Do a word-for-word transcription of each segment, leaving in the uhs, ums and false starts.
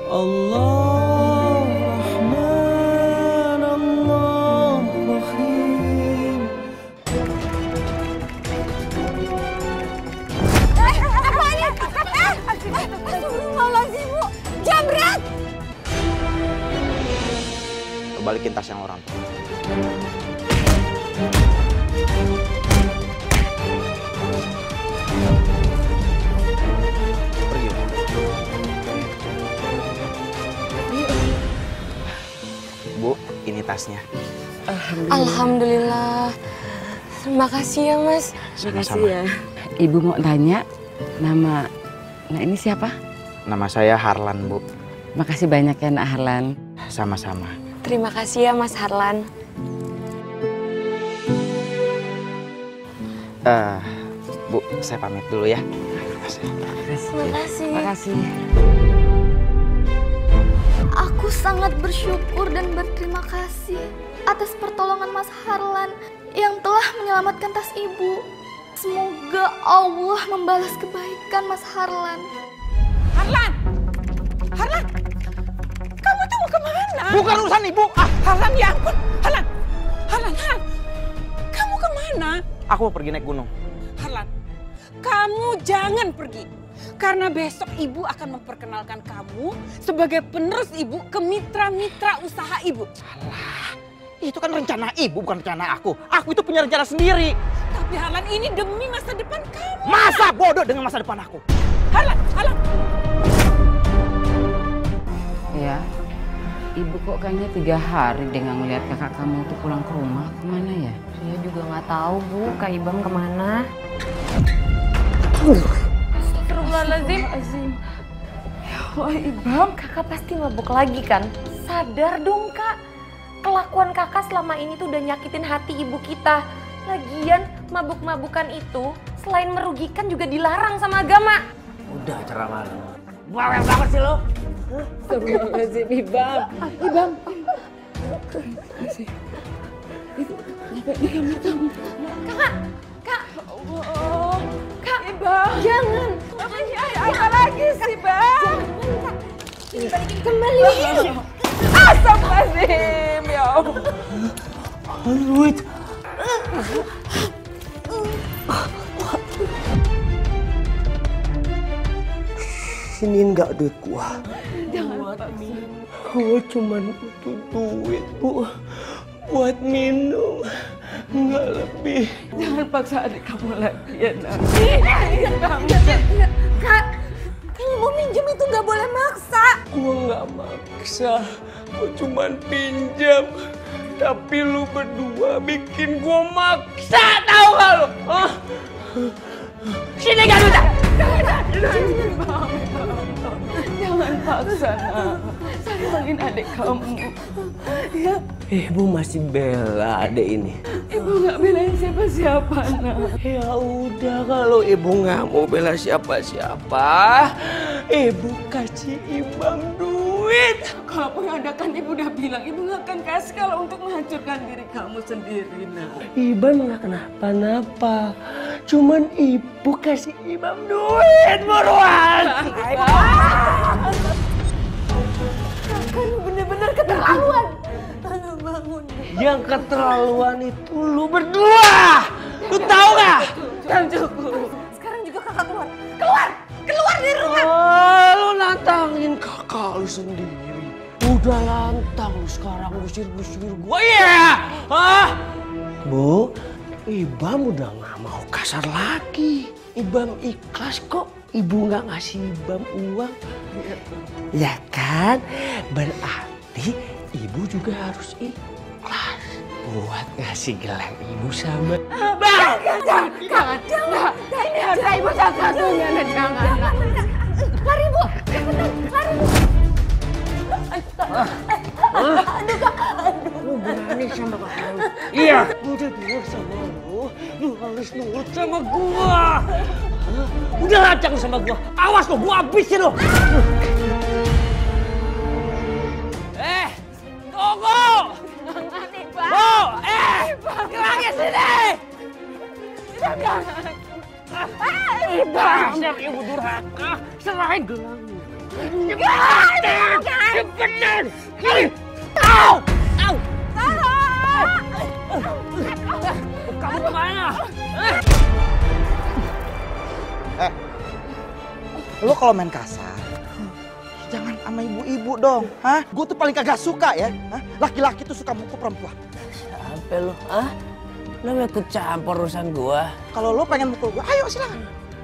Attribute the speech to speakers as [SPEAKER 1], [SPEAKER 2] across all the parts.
[SPEAKER 1] Allah Rahman Allah Rahim.
[SPEAKER 2] Eh, apa ini? Eh, astagfirullahaladzim, Bu. Jamret!
[SPEAKER 3] Balikin tas yang orang. Pergi. Bu, ini tasnya.
[SPEAKER 2] Alhamdulillah. Alhamdulillah. Terima kasih ya, Mas.
[SPEAKER 3] Terima kasih ya.
[SPEAKER 4] Ibu mau tanya, nama, nah ini siapa?
[SPEAKER 3] Nama saya Harlan, Bu.
[SPEAKER 4] Makasih banyak ya, Nak Harlan.
[SPEAKER 3] Sama-sama.
[SPEAKER 2] Terima kasih ya, Mas Harlan.
[SPEAKER 3] Uh, Bu, saya pamit dulu ya. Terima kasih.
[SPEAKER 2] Terima kasih.
[SPEAKER 4] Terima kasih.
[SPEAKER 5] Aku sangat bersyukur dan berterima kasih atas pertolongan Mas Harlan yang telah menyelamatkan tas ibu. Semoga Allah membalas kebaikan Mas Harlan.
[SPEAKER 6] Harlan! Harlan! Kamu tuh mau kemana?
[SPEAKER 3] Bukan urusan ibu! Ah.
[SPEAKER 6] Harlan, ya ampun! Harlan! Harlan, Harlan! Kamu kemana?
[SPEAKER 3] Aku mau pergi naik gunung.
[SPEAKER 6] Harlan, kamu jangan pergi. Karena besok ibu akan memperkenalkan kamu sebagai penerus ibu ke mitra-mitra usaha ibu.
[SPEAKER 3] Salah. Itu kan rencana ibu, bukan rencana aku. Aku itu punya rencana sendiri.
[SPEAKER 6] Tapi Harlan, ini demi masa depan kamu.
[SPEAKER 3] Masa bodoh dengan masa depan aku?
[SPEAKER 6] Harlan, Harlan!
[SPEAKER 4] Ya, ibu kok kayaknya tiga hari dengan melihat kakak kamu tuh pulang ke rumah. Kemana ya?
[SPEAKER 2] Saya juga nggak tahu, Bu. Kak Ibam kemana? Astagfirullahaladzim. Ya Allah, Ibam. Kakak pasti mabuk lagi kan? Sadar dong, Kak. Kelakuan kakak selama ini tuh udah nyakitin hati ibu kita. Lagian, mabuk-mabukan itu selain merugikan juga dilarang sama agama.
[SPEAKER 1] Udah ceramah lu. Bawel banget sih lo.
[SPEAKER 4] Astagfirullahaladzim, Ibam. Ibam.
[SPEAKER 2] Kakak, Kak.
[SPEAKER 6] Oh,
[SPEAKER 2] Kak,
[SPEAKER 6] Ibam.
[SPEAKER 2] jangan.
[SPEAKER 6] Apa lagi sih, Bang?
[SPEAKER 2] Jangan, Kak. Ini balikin kembali.
[SPEAKER 6] Astagfirullahaladzim, ya Allah.
[SPEAKER 1] Duit. Sini enggak duit gua.
[SPEAKER 6] Jangan,
[SPEAKER 1] Gua cuman butuh duit, Bu. Buat minum. Enggak lebih.
[SPEAKER 6] jangan paksa adik kamu lagi ya, Nak.
[SPEAKER 2] Kak, kalau mau minjem itu nggak boleh maksa.
[SPEAKER 1] Gua nggak maksa. Gua cuman pinjam. Tapi lu berdua bikin gua maksa, tahu gak lu? Hah? Sini gak duitnya?
[SPEAKER 6] Jangan paksa, Nak. Sayangin adik kamu. Ya,
[SPEAKER 1] Ibu masih bela adek ini.
[SPEAKER 6] ibu nggak belain siapa-siapa, Nak.
[SPEAKER 1] Ya udah, kalau ibu nggak mau bela siapa-siapa, ibu kasih Ibam duit.
[SPEAKER 6] Kalau pengadakan ibu udah bilang, ibu nggak akan kasih kalau untuk menghancurkan diri kamu sendiri, Nak.
[SPEAKER 1] Ibam nggak kenapa-napa. Cuman ibu kasih Ibam duit, buruan.
[SPEAKER 2] Kamu bener-bener keterlaluan. Aduh, bangun.
[SPEAKER 1] Yang keterlaluan itu lu berdua. Lu tahu nggak?
[SPEAKER 6] Jam cukup.
[SPEAKER 2] Sekarang juga kakak keluar. Keluar! Keluar dari rumah!
[SPEAKER 1] Oh, lu nantangin kakak lu sendiri. Udah lantang lu sekarang gusir-gusir gua. Iya! Hah? Bu, Ibam udah nggak mau kasar lagi. Ibam ikhlas kok. Ibu nggak ngasih Ibam uang. Ya kan? Berarti ibu juga harus ikhlas buat ngasih gelang ibu sama
[SPEAKER 6] Bang! Jangan! Jangan! Jangan! Ini harta ibu satu-satunya, Nak. Jangan!
[SPEAKER 2] Lari, Bu! Cepetan, lari, Bu! Aduh, Kak!
[SPEAKER 1] lu berani sama kakak lu. Iya. Gua udah bilang sama lu, lu harus nurut sama gua. Hah? Udah lancang sama gua. Awas lo, gua habisin lo. Eh, tunggu. Oh, eh, gelangnya sini. Ibam, yang ibu durhaka, selain gelangmu, Cepetan! Au! Au! Kamu kemana?
[SPEAKER 3] Eh, lo kalau main kasar, jangan sama ibu-ibu dong. Hah? Gue tuh paling kagak suka ya. Hah? Laki-laki tuh suka mukul perempuan.
[SPEAKER 1] Sampai lo, ah? Lo mau ikut campur urusan gua?
[SPEAKER 3] Kalau lo pengen mukul gue, ayo silakan.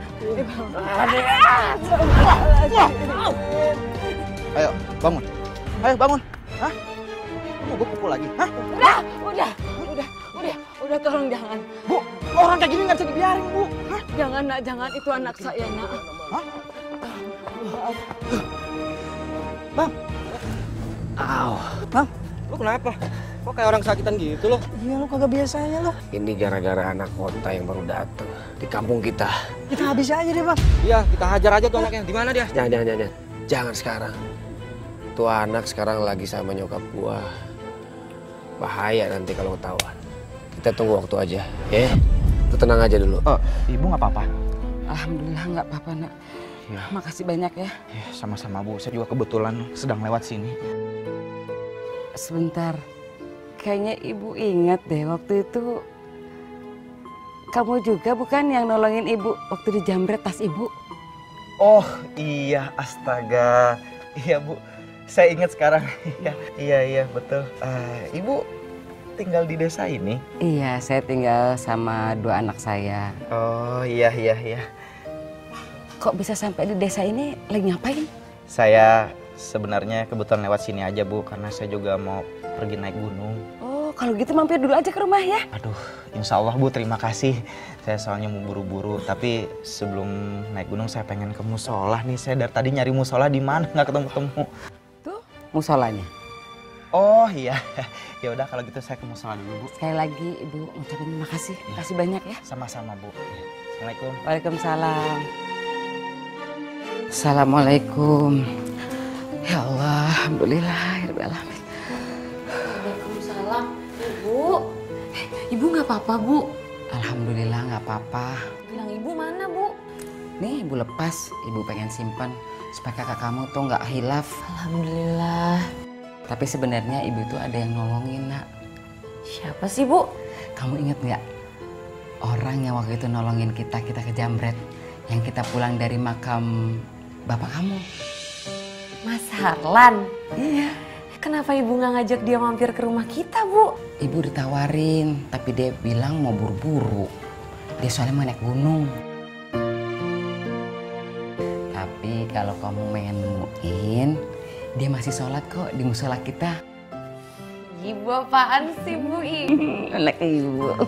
[SPEAKER 3] Ayo, bangun. Ayo, bangun. Hah? Mau gue pukul lagi? Hah?
[SPEAKER 6] Udah, udah, udah, udah, udah tolong jangan.
[SPEAKER 3] Bu, orang kayak gini nggak bisa dibiarin, Bu. Hah?
[SPEAKER 6] Jangan nak, jangan itu anak saya nak.
[SPEAKER 3] Hah? Bang.
[SPEAKER 1] Au.
[SPEAKER 3] Bang.
[SPEAKER 7] Lu kenapa? Kok kayak orang sakitan gitu loh?
[SPEAKER 3] Iya, lu kagak biasanya lo.
[SPEAKER 1] Ini gara-gara anak kota yang baru datang di kampung kita.
[SPEAKER 3] Kita habis aja deh, Bang.
[SPEAKER 7] Iya, kita hajar aja tuh anaknya. Di mana dia?
[SPEAKER 1] Jangan, jangan, jangan. Jangan sekarang. Tuh anak sekarang lagi sama nyokap gua. Bahaya nanti kalau ketahuan. Kita tunggu waktu aja, ya. Lu tenang aja dulu.
[SPEAKER 3] Oh, ibu nggak apa-apa?
[SPEAKER 4] Alhamdulillah nggak apa-apa nak.
[SPEAKER 3] Ya.
[SPEAKER 4] Makasih banyak ya.
[SPEAKER 3] Ya, sama-sama Bu. Saya juga kebetulan sedang lewat sini.
[SPEAKER 4] Sebentar, kayaknya ibu ingat deh waktu itu kamu juga bukan yang nolongin ibu waktu dijamret tas ibu?
[SPEAKER 3] Oh iya, astaga. Iya Bu, saya ingat sekarang. Iya, iya, iya betul. Uh, ibu tinggal di desa ini?
[SPEAKER 4] Iya, saya tinggal sama dua anak saya.
[SPEAKER 3] Oh iya, iya, iya.
[SPEAKER 4] Kok bisa sampai di desa ini lagi ngapain?
[SPEAKER 3] Saya sebenarnya kebetulan lewat sini aja Bu, karena saya juga mau pergi naik gunung.
[SPEAKER 4] Oh, kalau gitu mampir dulu aja ke rumah ya.
[SPEAKER 3] Aduh, insya Allah Bu, terima kasih. Saya soalnya mau buru-buru, tapi sebelum naik gunung saya pengen ke musola nih. Saya dari tadi nyari musola di mana nggak ketemu-ketemu.
[SPEAKER 4] Tuh, musolanya.
[SPEAKER 3] Oh iya, ya udah kalau gitu saya ke musola dulu Bu.
[SPEAKER 4] Sekali lagi Ibu ngucapin terima kasih, terima kasih banyak ya.
[SPEAKER 3] Sama-sama Bu. Assalamualaikum.
[SPEAKER 4] Waalaikumsalam. Assalamualaikum. Ya Allah, alhamdulillah.
[SPEAKER 2] Waalaikumsalam, Ibu. Eh, Ibu nggak apa-apa, Bu?
[SPEAKER 4] Alhamdulillah nggak apa-apa.
[SPEAKER 2] Bilang Ibu mana, Bu?
[SPEAKER 4] Nih Ibu lepas, Ibu pengen simpan supaya kakak kamu tuh nggak hilaf.
[SPEAKER 2] Alhamdulillah.
[SPEAKER 4] Tapi sebenarnya Ibu tuh ada yang nolongin nak.
[SPEAKER 2] Siapa sih, Bu?
[SPEAKER 4] Kamu inget nggak orang yang waktu itu nolongin kita kita ke Jambret, yang kita pulang dari makam bapak kamu?
[SPEAKER 2] Mas Harlan.
[SPEAKER 4] Iya.
[SPEAKER 2] Kenapa Ibu nggak ngajak dia mampir ke rumah kita, Bu?
[SPEAKER 4] Ibu ditawarin, tapi dia bilang mau buru-buru. Dia soalnya mau naik gunung. Tapi kalau kamu pengen nemuin, dia masih sholat kok di musola kita.
[SPEAKER 2] Ibu apaan sih, Bu?
[SPEAKER 4] Anak ibu.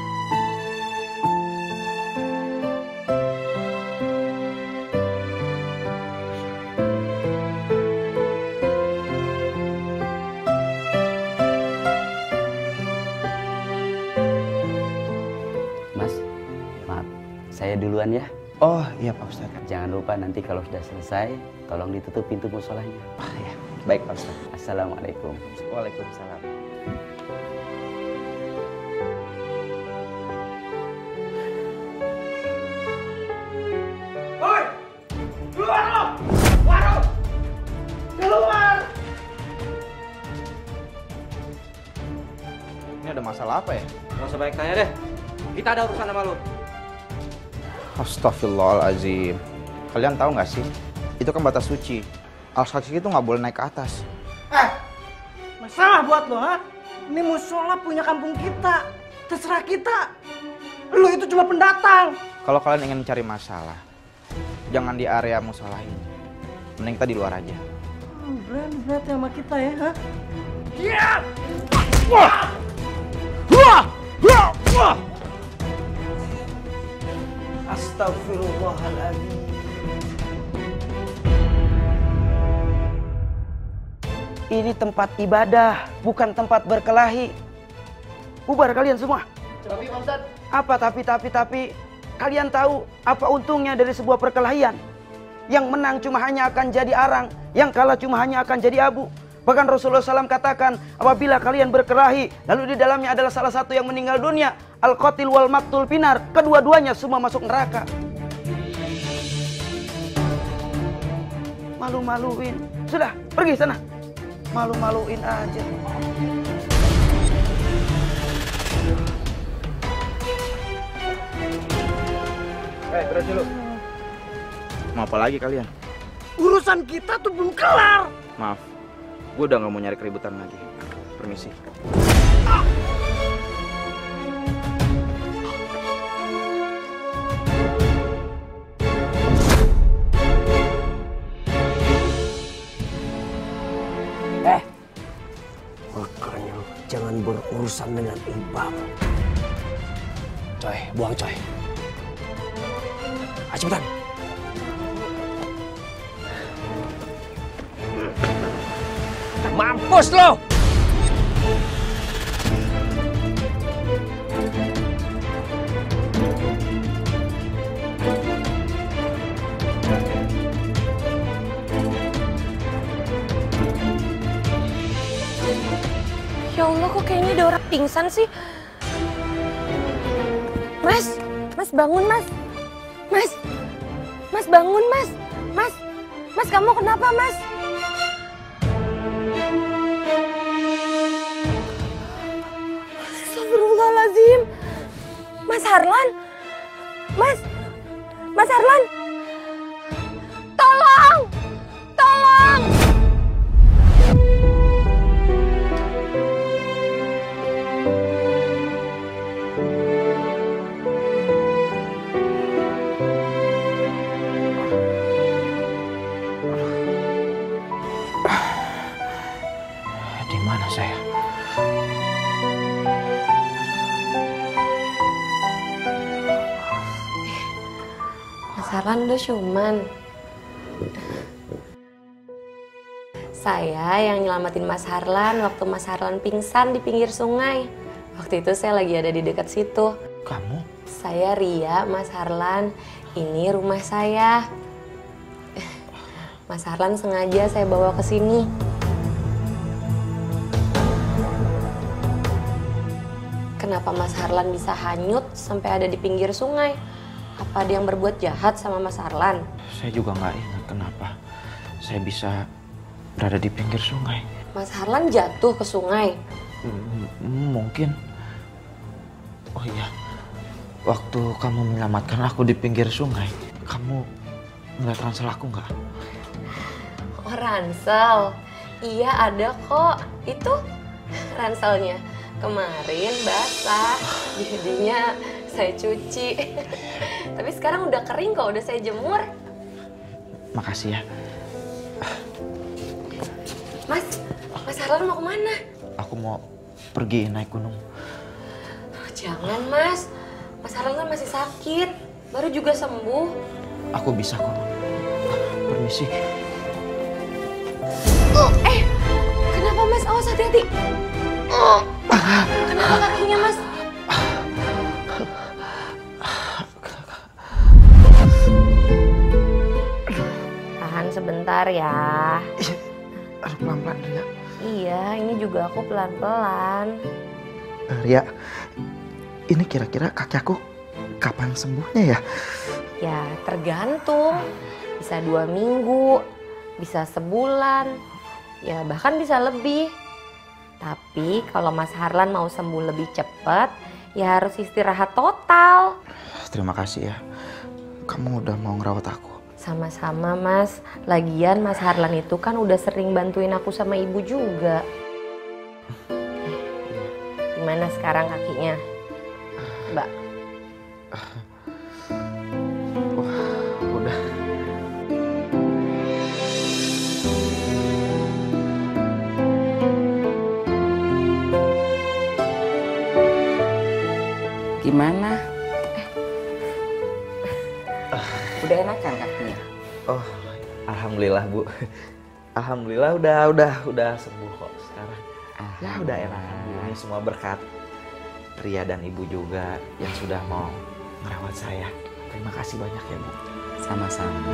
[SPEAKER 8] Saya duluan ya.
[SPEAKER 3] Oh iya Pak Ustadz.
[SPEAKER 8] Jangan lupa nanti kalau sudah selesai, tolong ditutup pintu musolanya.
[SPEAKER 3] Ah ya, baik Pak Ustadz.
[SPEAKER 8] Assalamualaikum.
[SPEAKER 3] Waalaikumsalam. Oi, keluar lo, Waro, keluar. Ini ada masalah apa ya?
[SPEAKER 7] Gak usah banyak tanya deh. Kita ada urusan sama lu.
[SPEAKER 3] Astagfirullahaladzim. Kalian tahu nggak sih? Itu kan batas suci. Alas kaki itu nggak boleh naik ke atas.
[SPEAKER 9] Eh, masalah buat lo, ha? Ini musola punya kampung kita. Terserah kita. Lo itu cuma pendatang.
[SPEAKER 3] Kalau kalian ingin mencari masalah, jangan di area musola ini. Mending kita di luar aja.
[SPEAKER 9] Hmm, Berat-berat sama kita ya, ha?
[SPEAKER 1] Iya! Wah! Wah! Wah! Wah!
[SPEAKER 9] Astagfirullahaladzim. Ini tempat ibadah, bukan tempat berkelahi. Bubar kalian semua.
[SPEAKER 7] Tapi Pak Ustadz.
[SPEAKER 9] Apa tapi tapi tapi? Kalian tahu apa untungnya dari sebuah perkelahian? Yang menang cuma hanya akan jadi arang, yang kalah cuma hanya akan jadi abu. Bahkan Rasulullah shallallahu alaihi wasallam katakan, apabila kalian berkelahi, lalu di dalamnya adalah salah satu yang meninggal dunia, al-qatil wal maktul pinar, kedua-duanya semua masuk neraka. Malu-maluin. Sudah, pergi sana. Malu-maluin aja.
[SPEAKER 3] Eh, berhenti lu. Mau apa lagi kalian?
[SPEAKER 1] Urusan kita tuh belum kelar.
[SPEAKER 3] Maaf, gue udah gak mau nyari keributan lagi. Permisi.
[SPEAKER 1] Eh, makanya jangan berurusan dengan Ibam. Coy, buang coy. Ayo cepetan. Mampus lo!
[SPEAKER 2] Ya Allah, kok kayaknya ada orang pingsan sih? Mas, Mas bangun Mas. Mas, Mas bangun Mas. Mas, Mas kamu kenapa Mas? Astagfirullahaladzim. Mas Harlan. Mas, Mas Harlan. Tolong, tolong.
[SPEAKER 3] Di mana saya?
[SPEAKER 2] Mas Harlan udah ciuman. Saya yang nyelamatin Mas Harlan waktu Mas Harlan pingsan di pinggir sungai. Waktu itu saya lagi ada di dekat situ.
[SPEAKER 3] Kamu?
[SPEAKER 2] Saya Ria, Mas Harlan. Ini rumah saya. Mas Harlan sengaja saya bawa ke sini. Kenapa Mas Harlan bisa hanyut sampai ada di pinggir sungai? Apa ada yang berbuat jahat sama Mas Harlan?
[SPEAKER 3] Saya juga nggak ingat kenapa saya bisa berada di pinggir sungai.
[SPEAKER 2] Mas Harlan jatuh ke sungai?
[SPEAKER 3] M mungkin. Oh iya, waktu kamu menyelamatkan aku di pinggir sungai, kamu ngeliat ransel aku nggak?
[SPEAKER 2] Oh, ransel? Iya ada kok. Itu ranselnya. Kemarin basah, jadinya saya cuci. Tapi sekarang udah kering kok, udah saya jemur.
[SPEAKER 3] Makasih ya.
[SPEAKER 2] Mas, Mas Harlan mau kemana?
[SPEAKER 3] Aku mau pergi naik gunung.
[SPEAKER 2] Jangan Mas, Mas Harlan kan masih sakit, baru juga sembuh.
[SPEAKER 3] Aku bisa kok. Permisi.
[SPEAKER 2] Oh, eh, kenapa Mas? Awas hati-hati. Kenapa kakinya Mas? Tahan sebentar ya.
[SPEAKER 3] Aduh, pelan-pelan Ria.
[SPEAKER 2] Iya, ini juga aku pelan-pelan.
[SPEAKER 3] Uh, Ria, ini kira-kira kaki aku kapan sembuhnya ya?
[SPEAKER 2] Ya tergantung, bisa dua minggu, bisa sebulan, ya bahkan bisa lebih. Tapi kalau Mas Harlan mau sembuh lebih cepat, ya harus istirahat total.
[SPEAKER 3] Terima kasih ya, kamu udah mau ngerawat aku.
[SPEAKER 2] Sama-sama Mas, lagian Mas Harlan itu kan udah sering bantuin aku sama ibu juga. Gimana sekarang kakinya, Mbak?
[SPEAKER 3] Udah.
[SPEAKER 4] Gimana? Udah enakan kakinya?
[SPEAKER 3] Oh, alhamdulillah Bu. Alhamdulillah udah udah udah sembuh kok sekarang. Ya udah enakan Bu. Ini semua berkat Ria dan Ibu juga yang sudah mau ngerawat saya. Terima kasih banyak ya Bu.
[SPEAKER 4] Sama-sama.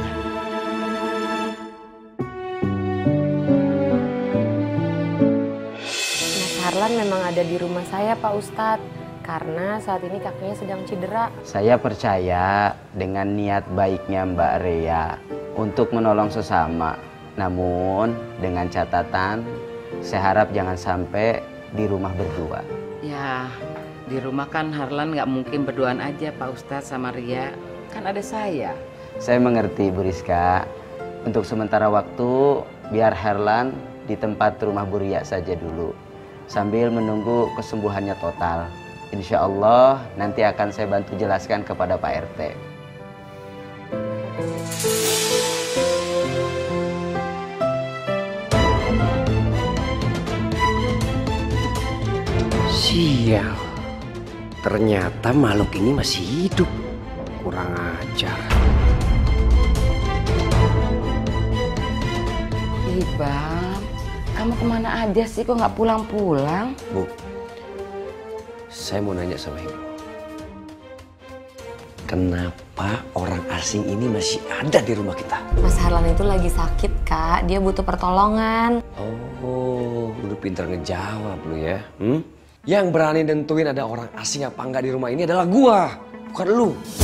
[SPEAKER 2] Mas Harlan memang ada di rumah saya Pak Ustadz. Karena saat ini kakinya sedang cedera.
[SPEAKER 8] Saya percaya dengan niat baiknya Mbak Rea untuk menolong sesama. Namun dengan catatan, saya harap jangan sampai di rumah berdua.
[SPEAKER 4] Ya, di rumah kan Harlan nggak mungkin berduaan aja Pak Ustadz sama Ria. Kan ada saya.
[SPEAKER 8] Saya mengerti Bu Rizka. Untuk sementara waktu, biar Harlan di tempat rumah Bu Ria saja dulu. Sambil menunggu kesembuhannya total. Insya Allah nanti akan saya bantu jelaskan kepada Pak R T.
[SPEAKER 1] Sial, ternyata makhluk ini masih hidup. Kurang ajar.
[SPEAKER 4] Ibam, kamu kemana aja sih kok nggak pulang-pulang?
[SPEAKER 1] Bu, saya mau nanya sama Ibu. Kenapa orang asing ini masih ada di rumah kita?
[SPEAKER 2] Mas Harlan itu lagi sakit, Kak. Dia butuh pertolongan.
[SPEAKER 1] Oh, lu pintar ngejawab lu ya. Hmm? Yang berani nentuin ada orang asing apa enggak di rumah ini adalah gua, bukan lu.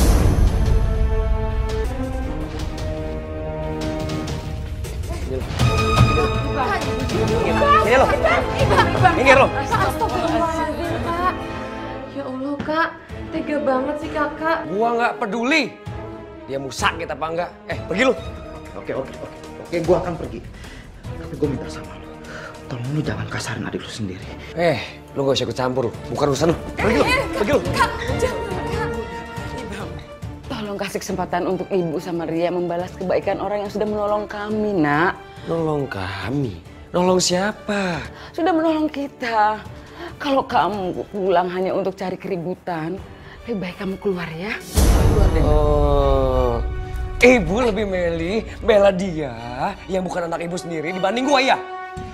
[SPEAKER 1] Ini lo. Ini lo.
[SPEAKER 2] Astagfirullahaladzim, Kak. Ya Allah, Kak. Tega banget sih kakak.
[SPEAKER 1] Gua nggak peduli. Dia mau sakit apa enggak. Eh, pergi lu.
[SPEAKER 9] Oke, oke, oke. Oke, gua akan pergi. Tapi gua minta sama lu. Tolong lu jangan kasarin adik lu sendiri.
[SPEAKER 1] Eh, lu gak usah ikut campur. Bukan urusan lu. Pergi lu. Pergi lu.
[SPEAKER 2] Kak, jangan, Kak.
[SPEAKER 4] Tolong kasih kesempatan untuk Ibu sama Ria membalas kebaikan orang yang sudah menolong kami, Nak.
[SPEAKER 1] Nolong kami? Nolong siapa?
[SPEAKER 4] Sudah menolong kita. Kalau kamu pulang hanya untuk cari keributan, lebih baik kamu keluar ya. Keluar deh.
[SPEAKER 1] Oh, ibu lebih milih bela dia yang bukan anak ibu sendiri dibanding gua ya?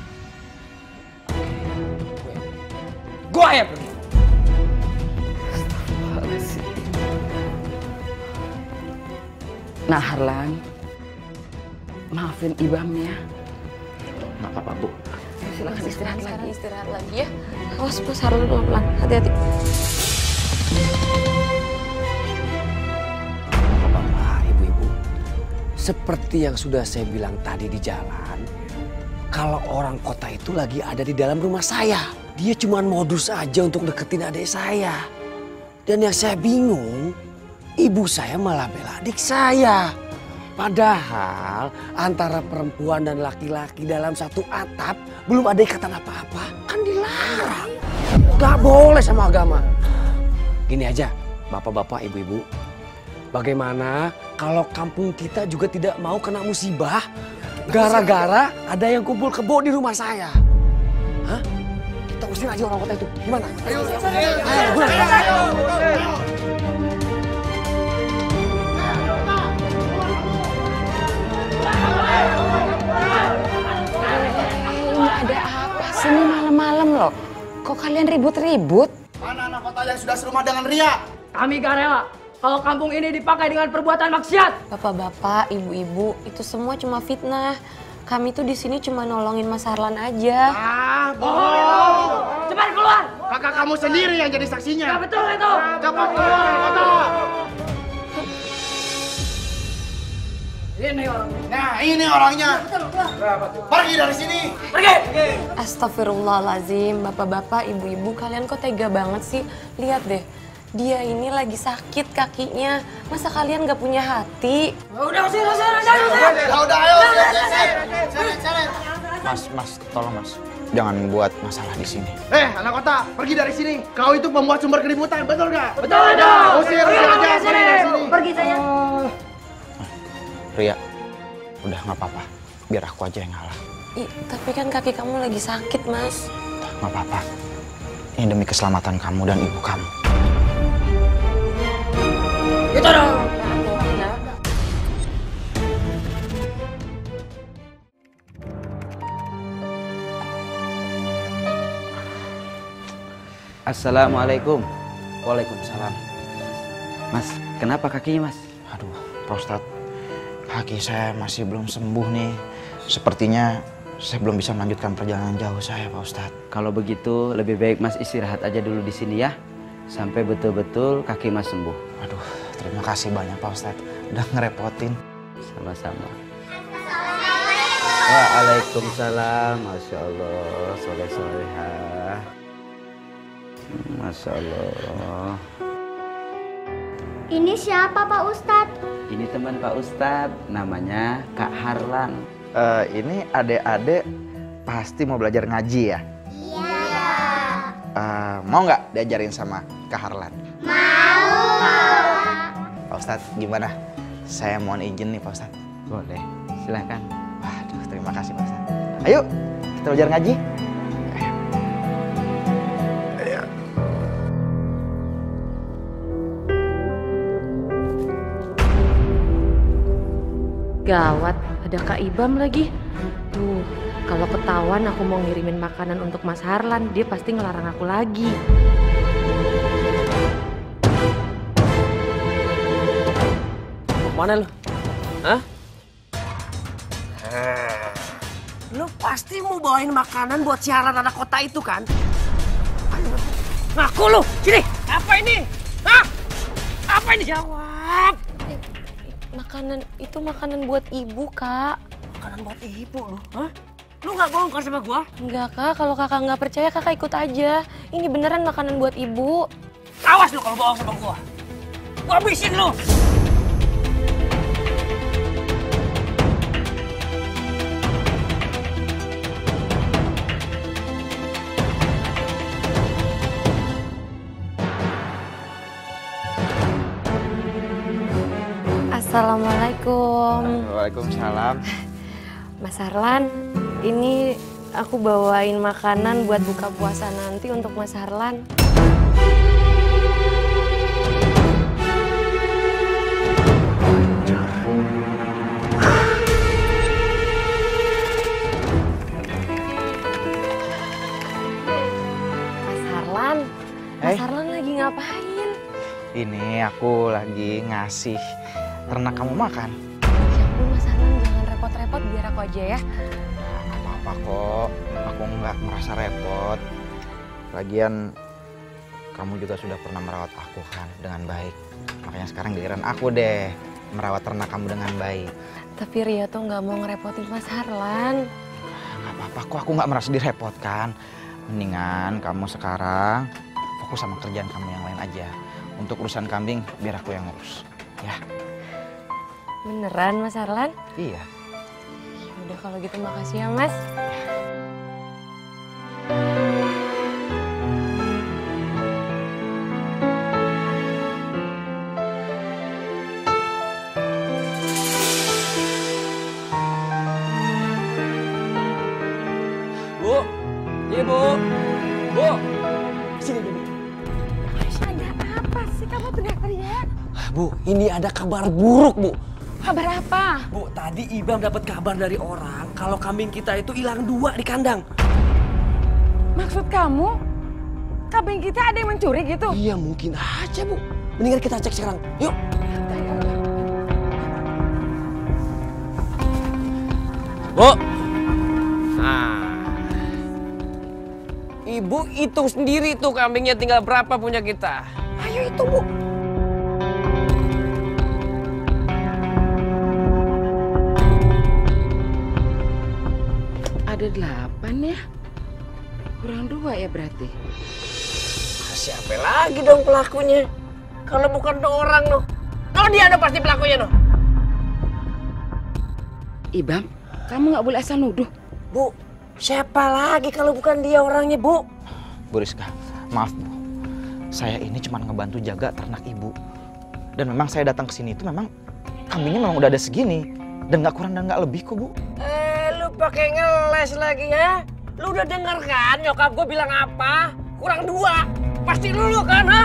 [SPEAKER 1] Gua ya pergi.
[SPEAKER 4] Nah Harlan, maafin Ibam ya.
[SPEAKER 9] Nggak apa-apa, Bu.
[SPEAKER 4] Silakan istirahat lagi.
[SPEAKER 2] Istirahat lagi ya. Awas Mas Harlan pelan-pelan. Hati-hati.
[SPEAKER 1] Bapak, ibu-ibu, seperti yang sudah saya bilang tadi di jalan, kalau orang kota itu lagi ada di dalam rumah saya. Dia cuma modus aja untuk deketin adik saya. Dan yang saya bingung, ibu saya malah bela adik saya. Padahal antara perempuan dan laki-laki dalam satu atap belum ada ikatan apa-apa. Kan dilarang. Gak boleh sama agama. Gini aja, bapak-bapak, ibu-ibu. Bagaimana kalau kampung kita juga tidak mau kena musibah gara-gara ada yang kumpul kebo di rumah saya? Hah? Kita usir aja orang kota itu. Gimana? Ayo, ayo, ayo.
[SPEAKER 4] Ini ada apa sih ini malam-malam loh? Kok kalian ribut-ribut?
[SPEAKER 10] Mana anak kota yang sudah serumah dengan Ria?
[SPEAKER 11] Kami gak rela kalau kampung ini dipakai dengan perbuatan maksiat.
[SPEAKER 2] Bapak-bapak, ibu-ibu, itu semua cuma fitnah. Kami tuh di sini cuma nolongin Mas Harlan aja.
[SPEAKER 10] Ah, bohong!
[SPEAKER 11] Cepat keluar!
[SPEAKER 10] Kakak kamu sendiri yang jadi saksinya.
[SPEAKER 11] Gak betul itu!
[SPEAKER 10] Cepat keluar, kota!
[SPEAKER 11] Ini orangnya.
[SPEAKER 10] Nah, ini orangnya. Pergi dari sini.
[SPEAKER 11] Pergi!
[SPEAKER 2] Astagfirullahaladzim, bapak-bapak, ibu-ibu, kalian kok tega banget sih? Lihat deh, dia ini lagi sakit kakinya. Masa kalian gak punya hati?
[SPEAKER 11] Udah, usir, usir, usir, usir!
[SPEAKER 10] Udah, ayo, seret, seret.
[SPEAKER 12] Mas, mas, tolong mas. Jangan buat masalah di sini.
[SPEAKER 10] Eh, anak kota, pergi dari sini. Kau itu pembuat sumber keributan, betul gak?
[SPEAKER 11] Betul, betul!
[SPEAKER 10] Usir, usir aja, pergi dari sini.
[SPEAKER 11] Pergi saya.
[SPEAKER 12] Ria, udah nggak apa-apa. Biar aku aja yang ngalah.
[SPEAKER 2] Ih, tapi kan kaki kamu lagi sakit, Mas.
[SPEAKER 12] Nggak apa-apa. Ini demi keselamatan kamu dan ibu kamu.
[SPEAKER 11] Gitu dong!
[SPEAKER 8] Assalamualaikum. Waalaikumsalam. Mas, kenapa kakinya mas?
[SPEAKER 12] Aduh, Pak Ustadz. Kaki saya masih belum sembuh nih. Sepertinya saya belum bisa melanjutkan perjalanan jauh saya, Pak Ustadz.
[SPEAKER 8] Kalau begitu lebih baik mas istirahat aja dulu di sini ya. Sampai betul-betul kaki mas sembuh.
[SPEAKER 12] Aduh, terima kasih banyak Pak Ustadz. Udah ngerepotin.
[SPEAKER 8] Sama-sama.
[SPEAKER 5] Assalamualaikum.
[SPEAKER 8] Waalaikumsalam. Masya Allah, soleh solehah. Masya Allah.
[SPEAKER 13] Ini siapa Pak Ustadz?
[SPEAKER 8] Ini teman Pak Ustadz, namanya Kak Harlan.
[SPEAKER 12] Eh, ini adik-adik pasti mau belajar ngaji ya?
[SPEAKER 13] Iya.
[SPEAKER 12] Eh, mau nggak diajarin sama Kak Harlan?
[SPEAKER 13] Mau.
[SPEAKER 12] Pak Ustadz, gimana? Saya mohon izin nih Pak Ustadz.
[SPEAKER 8] Boleh, silakan.
[SPEAKER 12] Waduh, terima kasih Pak Ustadz. Ayo, kita belajar ngaji.
[SPEAKER 2] Gawat, ada Kak Ibam lagi. Tuh, kalau ketahuan aku mau ngirimin makanan untuk Mas Harlan, dia pasti ngelarang aku lagi.
[SPEAKER 1] Mana lu? Hah? Lu pasti mau bawain makanan buat siaran anak kota itu kan? Ayo, ngaku lu! Sini! Apa ini? Hah? Apa ini? Jawab!
[SPEAKER 2] Makanan itu makanan buat ibu, Kak.
[SPEAKER 1] Makanan buat ibu lu? Hah? Lu nggak bohong kan sama gua?
[SPEAKER 2] Enggak, Kak. Kalau Kakak nggak percaya, Kakak ikut aja. Ini beneran makanan buat ibu.
[SPEAKER 1] Awas lu kalau bohong sama gua. Gua habisin lu!
[SPEAKER 2] Assalamualaikum.
[SPEAKER 12] Waalaikumsalam.
[SPEAKER 2] Mas Harlan, ini aku bawain makanan buat buka puasa nanti untuk Mas Harlan. Mas Harlan, Mas
[SPEAKER 12] Eh?
[SPEAKER 2] Harlan lagi ngapain?
[SPEAKER 12] Ini aku lagi ngasih ternak kamu makan.
[SPEAKER 2] Ya ampun Mas Harlan, jangan repot-repot, biar aku aja ya.
[SPEAKER 12] Gak apa-apa kok, aku nggak merasa repot. Lagian kamu juga sudah pernah merawat aku kan dengan baik. Makanya sekarang giliran aku deh merawat ternak kamu dengan baik.
[SPEAKER 2] Tapi Ria tuh nggak mau ngerepotin Mas Harlan.
[SPEAKER 12] Gak apa-apa kok, aku nggak merasa direpotkan. Mendingan kamu sekarang fokus sama kerjaan kamu yang lain aja. Untuk urusan kambing biar aku yang ngurus, ya.
[SPEAKER 2] Beneran Mas Harlan?
[SPEAKER 12] Iya.
[SPEAKER 2] Ya udah kalau gitu makasih ya Mas.
[SPEAKER 1] Bu, iya Bu, Bu, sini Bu.
[SPEAKER 6] Ada apa sih kamu teriak-teriak?
[SPEAKER 1] Bu, ini ada kabar buruk Bu.
[SPEAKER 6] Kabar apa?
[SPEAKER 1] Bu, tadi Ibam dapat kabar dari orang kalau kambing kita itu hilang dua di kandang.
[SPEAKER 6] Maksud kamu, kambing kita ada yang mencuri gitu?
[SPEAKER 1] Iya mungkin aja Bu. Mendingan kita cek sekarang. Yuk. Bu. Nah. Ibu hitung sendiri tuh kambingnya tinggal berapa punya kita. Ayo hitung Bu.
[SPEAKER 4] Ada delapan ya? Kurang dua ya berarti?
[SPEAKER 1] Siapa lagi dong pelakunya? Kalau bukan tuh orang loh. Oh dia ada pasti pelakunya loh.
[SPEAKER 4] Ibam, kamu nggak boleh asal nuduh.
[SPEAKER 1] Bu, siapa lagi kalau bukan dia orangnya Bu?
[SPEAKER 12] Bu Rizka, maaf Bu. Saya ini cuma ngebantu jaga ternak ibu. Dan memang saya datang ke sini itu memang kambingnya memang udah ada segini. Dan nggak kurang dan nggak lebih kok Bu.
[SPEAKER 1] Eh, lu pakai ngeles lagi ya? Lu udah denger kan nyokap gue bilang apa? Kurang dua. Pasti lu kan, ha?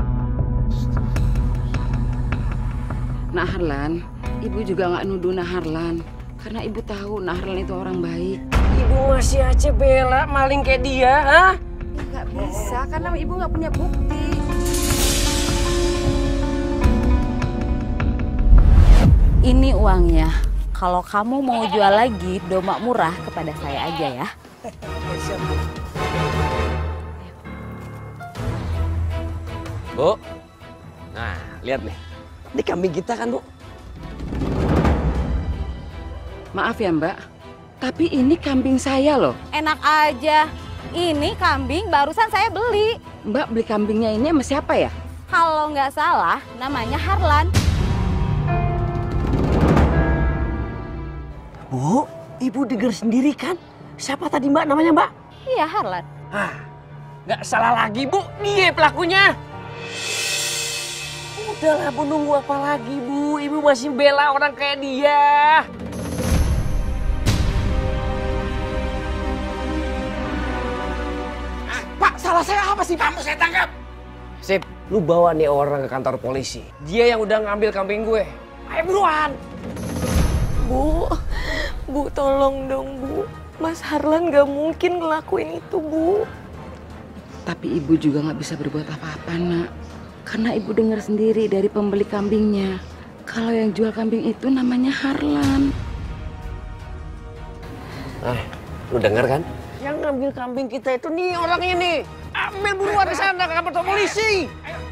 [SPEAKER 4] Nak Harlan, ibu juga nggak nuduh Nak Harlan. Karena ibu tahu Nak Harlan itu orang baik.
[SPEAKER 1] Ibu masih aja bela maling kayak dia, ha?
[SPEAKER 4] Nggak bisa, karena ibu nggak punya bukti.
[SPEAKER 14] Ini uangnya. Kalau kamu mau jual lagi domba murah kepada saya aja ya.
[SPEAKER 1] Siap, Bu. Bu. Nah, lihat nih. Ini kambing kita kan, Bu?
[SPEAKER 4] Maaf ya Mbak, Tapi ini kambing saya loh.
[SPEAKER 14] Enak aja. Ini kambing barusan saya beli.
[SPEAKER 4] Mbak beli kambingnya ini sama siapa ya?
[SPEAKER 14] Kalau nggak salah namanya Harlan.
[SPEAKER 1] Bu, ibu dengar sendiri kan? Siapa tadi mbak namanya mbak?
[SPEAKER 14] Iya Harlan.
[SPEAKER 1] Hah, nggak salah lagi bu, dia pelakunya. Udahlah bu, nunggu apa lagi bu? Ibu masih bela orang kayak dia. Pak, salah saya apa sih pak? Kamu saya tangkap. Sip, lu bawa nih orang ke kantor polisi. Dia yang udah ngambil kambing gue. Ayo buruan.
[SPEAKER 2] Bu, Bu tolong dong Bu. Mas Harlan gak mungkin ngelakuin itu Bu.
[SPEAKER 4] Tapi ibu juga nggak bisa berbuat apa-apa nak. Karena ibu dengar sendiri dari pembeli kambingnya. Kalau yang jual kambing itu namanya Harlan.
[SPEAKER 1] Eh, lu dengar kan? Yang ngambil kambing kita itu nih orang ini. Ambil buruan di sana ke kantor polisi.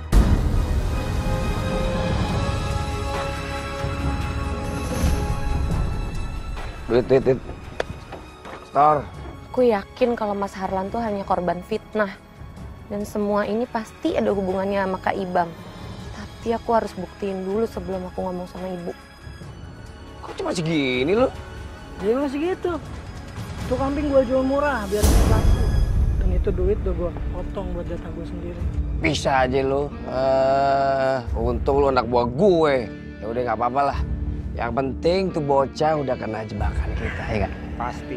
[SPEAKER 1] Duit, duit, duit. Store.
[SPEAKER 2] Aku yakin kalau Mas Harlan tuh hanya korban fitnah. Dan semua ini pasti ada hubungannya sama Kak Ibam. Tapi aku harus buktiin dulu sebelum aku ngomong sama ibu.
[SPEAKER 1] Kok cuma segini lu?
[SPEAKER 15] Dia masih gitu. Itu kambing gua jual murah biar laku. Dan itu duit udah gua potong buat jatah gua sendiri.
[SPEAKER 1] Bisa aja lu. Eh, untung lu anak buah gue. Ya udah nggak apa-apa lah. Yang penting tuh bocah udah kena jebakan kita, ya kan?
[SPEAKER 15] Pasti.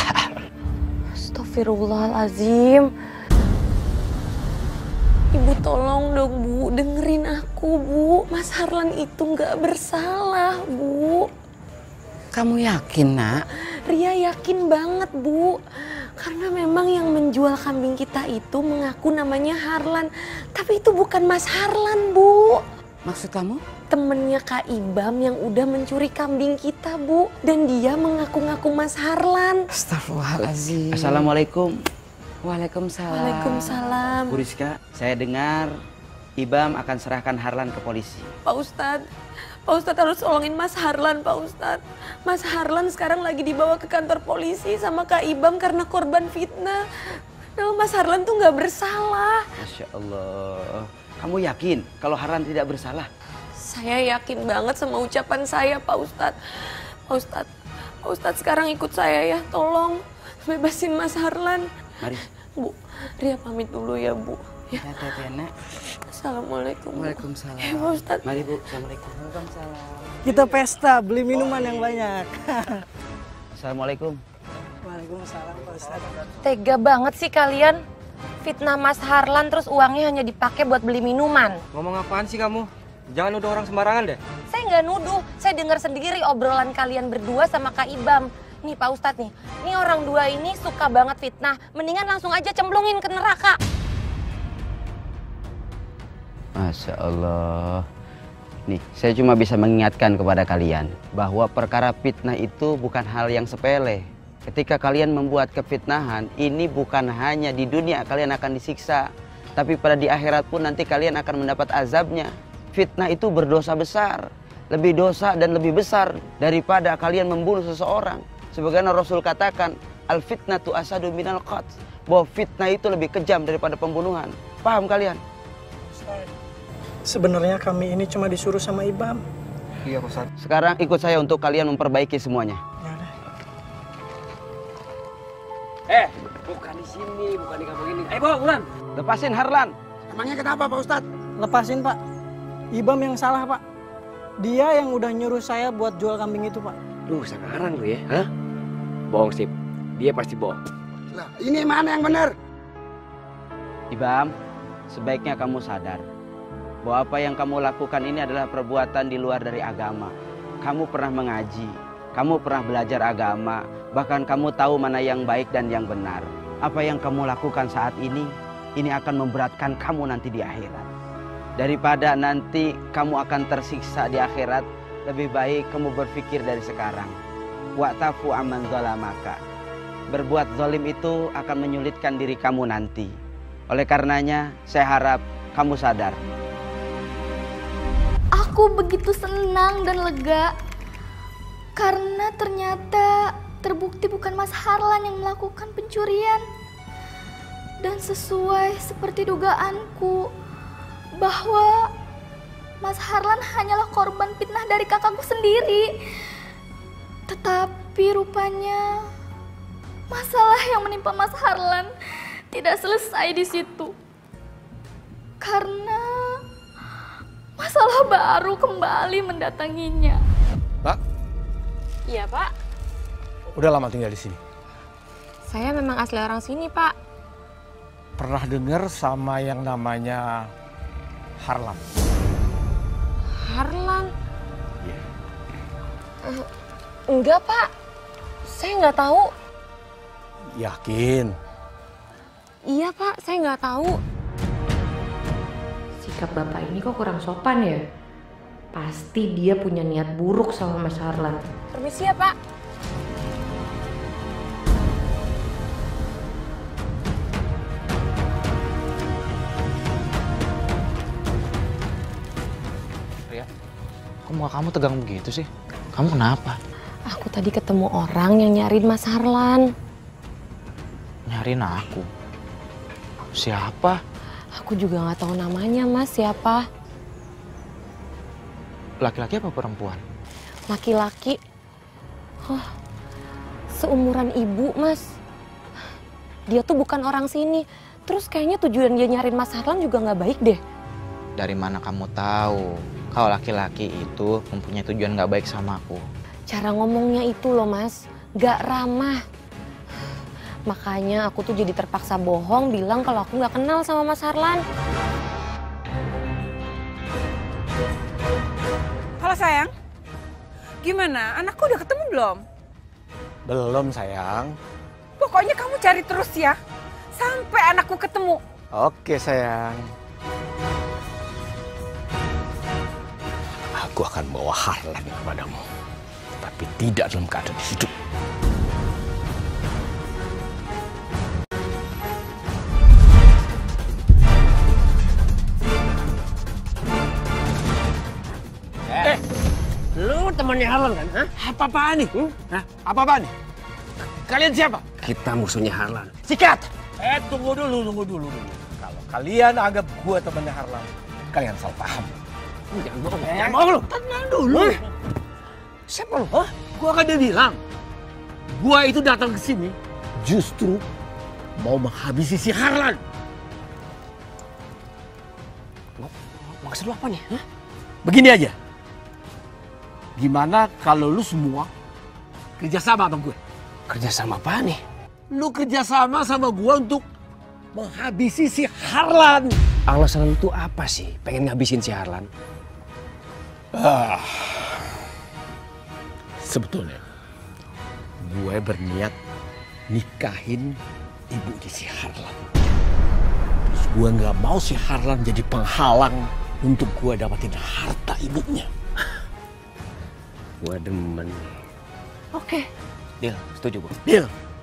[SPEAKER 2] Astagfirullahalazim. Ibu tolong dong Bu, dengerin aku Bu. Mas Harlan itu nggak bersalah Bu.
[SPEAKER 4] Kamu yakin nak?
[SPEAKER 2] Ria yakin banget Bu. Karena memang yang menjual kambing kita itu mengaku namanya Harlan. Tapi itu bukan Mas Harlan Bu.
[SPEAKER 4] Maksud kamu?
[SPEAKER 2] Temennya Kak Ibam yang udah mencuri kambing kita Bu. Dan dia mengaku-ngaku Mas Harlan.
[SPEAKER 4] Astagfirullahaladzim.
[SPEAKER 8] Assalamualaikum.
[SPEAKER 4] Waalaikumsalam.
[SPEAKER 2] Waalaikumsalam.
[SPEAKER 8] Bu Rizka, saya dengar Ibam akan serahkan Harlan ke polisi.
[SPEAKER 2] Pak Ustadz, Pak Ustadz harus tolongin Mas Harlan Pak Ustadz. Mas Harlan sekarang lagi dibawa ke kantor polisi sama Kak Ibam karena korban fitnah. Nah, Mas Harlan tuh nggak bersalah.
[SPEAKER 8] Masya Allah. Kamu yakin kalau Harlan tidak bersalah?
[SPEAKER 2] Saya yakin banget sama ucapan saya Pak Ustadz. Pak Ustadz, Pak Ustadz sekarang ikut saya ya, tolong bebasin Mas Harlan.
[SPEAKER 8] Mari.
[SPEAKER 2] Bu, Ria pamit dulu ya Bu. Ya.
[SPEAKER 4] Ya, nak.
[SPEAKER 2] Assalamualaikum.
[SPEAKER 4] Waalaikumsalam.
[SPEAKER 2] Ya, Pak Ustadz.
[SPEAKER 8] Mari Bu, Assalamualaikum.
[SPEAKER 4] Waalaikumsalam.
[SPEAKER 15] Kita pesta, beli minuman yang banyak.
[SPEAKER 8] Assalamualaikum.
[SPEAKER 15] Waalaikumsalam Pak Ustadz.
[SPEAKER 2] Tega banget sih kalian. Fitnah Mas Harlan terus uangnya hanya dipakai buat beli minuman.
[SPEAKER 7] Ngomong apaan sih kamu? Jangan nuduh orang sembarangan deh.
[SPEAKER 2] Saya nggak nuduh, saya dengar sendiri obrolan kalian berdua sama Kak Ibam. Nih Pak Ustadz nih, nih orang dua ini suka banget fitnah. Mendingan langsung aja cemplungin ke neraka.
[SPEAKER 8] Masya Allah. Nih, saya cuma bisa mengingatkan kepada kalian bahwa perkara fitnah itu bukan hal yang sepele. Ketika kalian membuat kefitnahan, ini bukan hanya di dunia kalian akan disiksa, tapi pada di akhirat pun nanti kalian akan mendapat azabnya. Fitnah itu berdosa besar, lebih dosa dan lebih besar daripada kalian membunuh seseorang. Sebagaimana Rasul katakan, al-fitnatu asadu minal qatl, bahwa fitnah itu lebih kejam daripada pembunuhan. Paham kalian?
[SPEAKER 15] Sebenarnya kami ini cuma disuruh sama Ibam.
[SPEAKER 7] Iya Ustaz.
[SPEAKER 8] Sekarang ikut saya untuk kalian memperbaiki semuanya.
[SPEAKER 1] Eh, bukan di sini, bukan di kampung ini. Ayo bawa Bulan.
[SPEAKER 8] Lepasin Harlan.
[SPEAKER 10] Emangnya kenapa Pak Ustadz?
[SPEAKER 15] Lepasin Pak. Ibam yang salah Pak. Dia yang udah nyuruh saya buat jual kambing itu Pak.
[SPEAKER 1] Duh, sekarang lu ya, hah? Bohong Sip, dia pasti bohong.
[SPEAKER 10] Lah, ini mana yang benar?
[SPEAKER 8] Ibam, sebaiknya kamu sadar bahwa apa yang kamu lakukan ini adalah perbuatan di luar dari agama. Kamu pernah mengaji, kamu pernah belajar agama, bahkan kamu tahu mana yang baik dan yang benar. Apa yang kamu lakukan saat ini, ini akan memberatkan kamu nanti di akhirat. Daripada nanti kamu akan tersiksa di akhirat, lebih baik kamu berpikir dari sekarang. Wa'tafu amman zalamaka. Berbuat zalim itu akan menyulitkan diri kamu nanti. Oleh karenanya, saya harap kamu sadar.
[SPEAKER 5] Aku begitu senang dan lega karena ternyata terbukti bukan Mas Harlan yang melakukan pencurian. Dan sesuai seperti dugaanku bahwa Mas Harlan hanyalah korban fitnah dari kakakku sendiri. Tetapi rupanya masalah yang menimpa Mas Harlan tidak selesai di situ. Karena masalah baru kembali mendatanginya.
[SPEAKER 10] Pak,
[SPEAKER 2] Iya, Pak.
[SPEAKER 10] udah lama tinggal di sini.
[SPEAKER 2] Saya memang asli orang sini, Pak.
[SPEAKER 10] Pernah dengar sama yang namanya Harlan?
[SPEAKER 2] Harlan? Eh, enggak, Pak. Saya nggak tahu.
[SPEAKER 10] Yakin?
[SPEAKER 2] Iya, Pak. Saya nggak tahu. Sikap Bapak ini kok kurang sopan ya? Pasti dia punya niat buruk sama Mas Harlan. Permisi ya, Pak.
[SPEAKER 12] Ria, kok muka kamu tegang begitu sih? Kamu kenapa?
[SPEAKER 2] Aku tadi ketemu orang yang nyariin Mas Harlan.
[SPEAKER 12] Nyariin aku? Siapa?
[SPEAKER 2] Aku juga nggak tahu namanya, Mas. Siapa?
[SPEAKER 12] Laki-laki apa perempuan?
[SPEAKER 2] Laki-laki. Oh, seumuran ibu, Mas. Dia tuh bukan orang sini. Terus kayaknya tujuan dia nyariin Mas Harlan juga nggak baik deh.
[SPEAKER 12] Dari mana kamu tahu kalau laki-laki itu mempunyai tujuan nggak baik sama aku?
[SPEAKER 2] Cara ngomongnya itu loh, Mas. Nggak ramah. Makanya aku tuh jadi terpaksa bohong bilang kalau aku nggak kenal sama Mas Harlan.
[SPEAKER 6] Halo sayang, gimana? Anakku udah ketemu belum?
[SPEAKER 10] Belum sayang.
[SPEAKER 6] Pokoknya kamu cari terus ya, sampai anakku ketemu.
[SPEAKER 10] Oke sayang. Aku akan bawa Harlan kepadamu, tapi tidak dalam keadaan hidup.
[SPEAKER 1] Eh, lu temannya Harlan kan? Hah? Apa-apaan nih? Hmm? Hah? Apa-apaan nih? Kalian siapa? Kita musuhnya Harlan. Sikat!
[SPEAKER 10] Eh tunggu dulu, tunggu dulu, dulu. Kalau kalian anggap gue temannya Harlan, kalian salah paham.
[SPEAKER 1] Jangan bohong, eh, jangan bohong lu. Tenang dulu. Hah? Siapa lu? Hah? Gua kan udah bilang, gua itu datang ke sini justru mau menghabisi si Harlan. Maksud lu apa nih? Hah? Begini aja. Gimana kalau lu semua kerjasama sama gue? Kerjasama apa nih? Lu kerjasama sama gue untuk menghabisi si Harlan.
[SPEAKER 16] Alasan lu tuh apa sih pengen ngabisin si Harlan?
[SPEAKER 1] Ah, sebetulnya gue berniat nikahin ibunya si Harlan. Terus gue nggak mau si Harlan jadi penghalang untuk gue dapetin harta ibunya.
[SPEAKER 16] Gue demen.
[SPEAKER 2] Oke.
[SPEAKER 16] Deal, setuju bu.
[SPEAKER 1] Deal.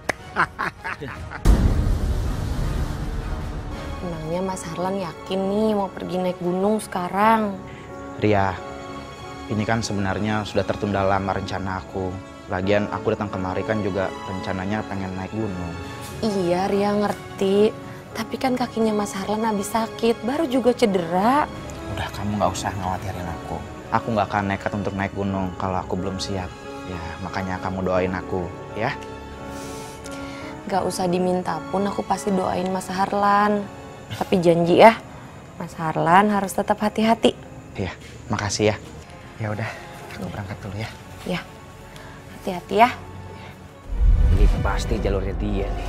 [SPEAKER 2] Emangnya Mas Harlan yakin nih mau pergi naik gunung sekarang?
[SPEAKER 12] Ria, ini kan sebenarnya sudah tertunda lama rencana aku. Lagian aku datang kemari kan juga rencananya pengen naik gunung.
[SPEAKER 2] Iya, Ria ngerti. Tapi kan kakinya Mas Harlan habis sakit, baru juga cedera.
[SPEAKER 12] Udah, kamu nggak usah khawatirin aku. Aku nggak akan nekat untuk naik gunung kalau aku belum siap. Ya, makanya kamu doain aku, ya.
[SPEAKER 2] Gak usah diminta pun aku pasti doain Mas Harlan. Tapi janji ya, Mas Harlan harus tetap hati-hati.
[SPEAKER 12] Iya, makasih ya. Ya udah, aku berangkat dulu ya.
[SPEAKER 2] Ya, hati-hati ya.
[SPEAKER 16] Ini pasti jalurnya dia nih.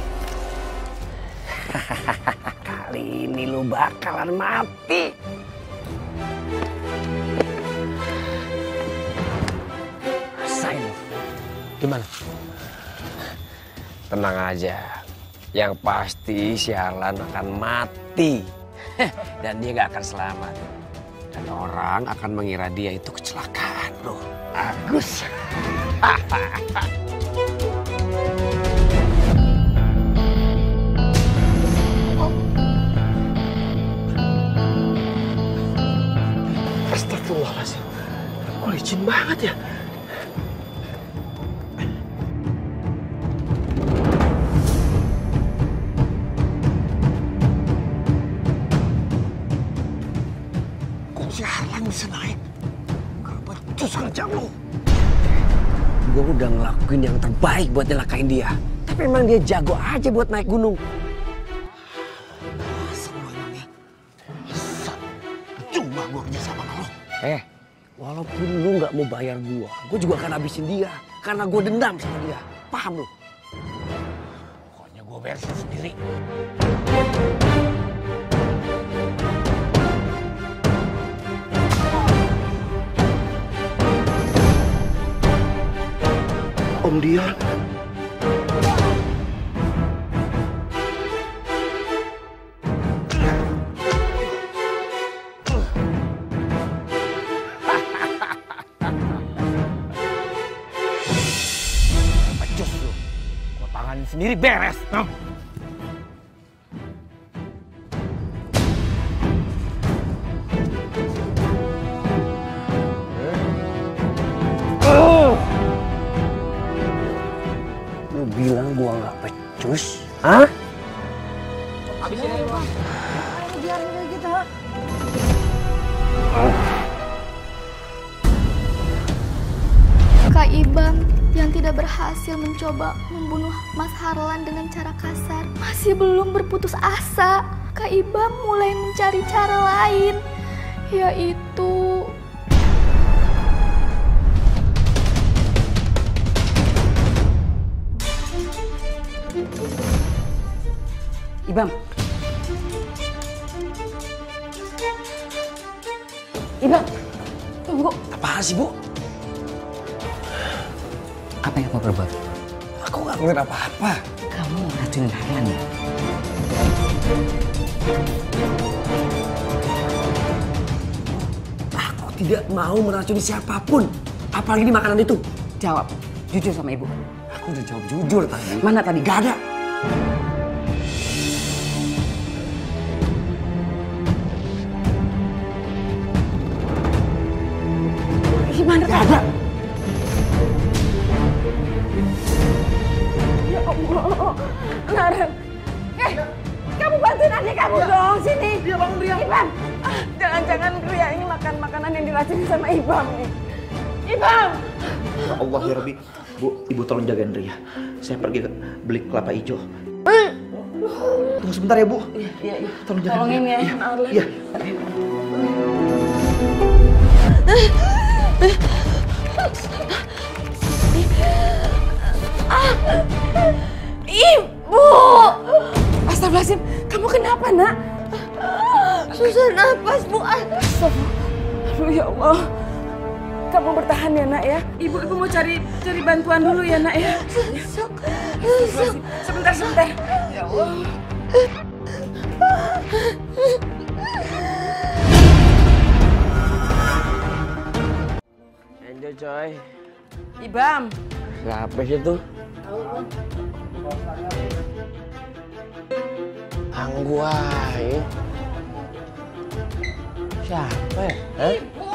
[SPEAKER 16] Kali ini lu bakalan mati. Rasain.
[SPEAKER 1] Gimana?
[SPEAKER 16] Tenang aja. Yang pasti si Harlan akan mati. Dan dia gak akan selamat. Dan orang akan mengira dia itu kecelakaan, bro. Agus.
[SPEAKER 1] Astagfirullahaladzim. Kok licin banget ya?
[SPEAKER 16] udah ngelakuin yang terbaik buat nyelakain dia. Tapi emang dia jago aja buat naik gunung.
[SPEAKER 10] Cuma gue kerja sama lo.
[SPEAKER 16] Eh, walaupun lu nggak mau bayar gua, gua juga akan habisin dia. Karena gua dendam sama dia. Paham lu?
[SPEAKER 10] Pokoknya gue beresin sendiri.
[SPEAKER 9] Om Dian.
[SPEAKER 10] Pecus lu. Gue tanganin sendiri beres. Nah.
[SPEAKER 16] Lu bilang gua nggak pecus? Hah?
[SPEAKER 15] Habisin aja bang. Biar kayak gitu.
[SPEAKER 5] Kak Ibam yang tidak berhasil mencoba membunuh Mas Harlan dengan cara kasar masih belum berputus asa. Kak Ibam mulai mencari cara lain, yaitu
[SPEAKER 4] Ibam. Ibam, tunggu.
[SPEAKER 16] Apaan sih, Bu?
[SPEAKER 4] Apa yang kamu perbuat?
[SPEAKER 16] Aku nggak ngeliat apa-apa.
[SPEAKER 4] Kamu ngeracunin Harlan ya?
[SPEAKER 16] Aku tidak mau meracuni siapapun. Apalagi di makanan itu.
[SPEAKER 4] Jawab, jujur sama ibu.
[SPEAKER 16] Aku udah jawab jujur tadi.
[SPEAKER 4] Mana tadi?
[SPEAKER 16] Gak ada.
[SPEAKER 4] Gimana?
[SPEAKER 16] Gak ada.
[SPEAKER 4] Ya Allah, Naren. Eh, kamu bantuin adik kamu dong, sini.
[SPEAKER 15] Dia bangun dia.
[SPEAKER 4] Ibam, ah, jangan-jangan Ria ini makan makanan yang diracuni sama Ibam nih. Ibam!
[SPEAKER 9] Ya Allah ya Rabbi. Bu, ibu tolong jagain Ria. Saya pergi ke beli kelapa hijau. Tunggu sebentar ya Bu.
[SPEAKER 4] Iya, iya, iya.
[SPEAKER 9] Tolong jagain
[SPEAKER 4] Tolongin
[SPEAKER 9] Ria.
[SPEAKER 4] ya, Arlan.
[SPEAKER 9] Iya.
[SPEAKER 4] Ibu! Astagfirullahaladzim, kamu kenapa nak?
[SPEAKER 2] Susah napas, Bu.
[SPEAKER 4] Aduh ya Allah. Kamu bertahan ya nak ya. Ibu ibu mau cari cari bantuan dulu ya nak ya.
[SPEAKER 2] Susah. Susah.
[SPEAKER 4] Sebentar sebentar. Ya Allah.
[SPEAKER 16] Enjoy coy.
[SPEAKER 4] Ibam.
[SPEAKER 16] Siapa sih itu? Angguai. Siapa ya? Hah?
[SPEAKER 4] Ibu.